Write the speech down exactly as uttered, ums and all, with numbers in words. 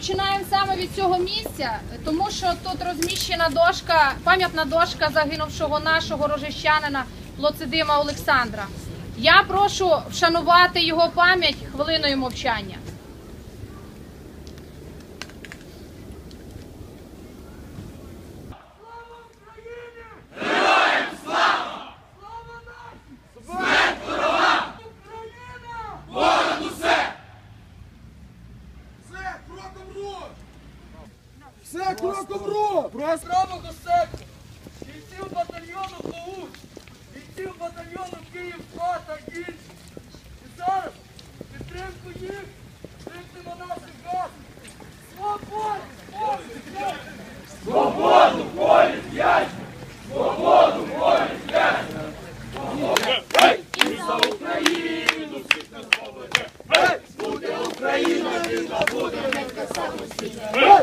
Починаємо саме від цього місця, тому що тут розміщена дошка, пам'ятна дошка загинувшого нашого рожищанина Лоцидима Олександра. Я прошу вшанувати його пам'ять хвилиною мовчання. Все кроком в рух! Програму до себе! Бійців батальйону «Плавуч», бійців батальйону «Київ-два» та інші. І зараз підтримку їх крикнемо наших газ. Свободу! Свободу волі в'язні! Свободу волі в'язні! І за Україну світ нас поведе! Буде Україна, вільна буде, нехай самостійна!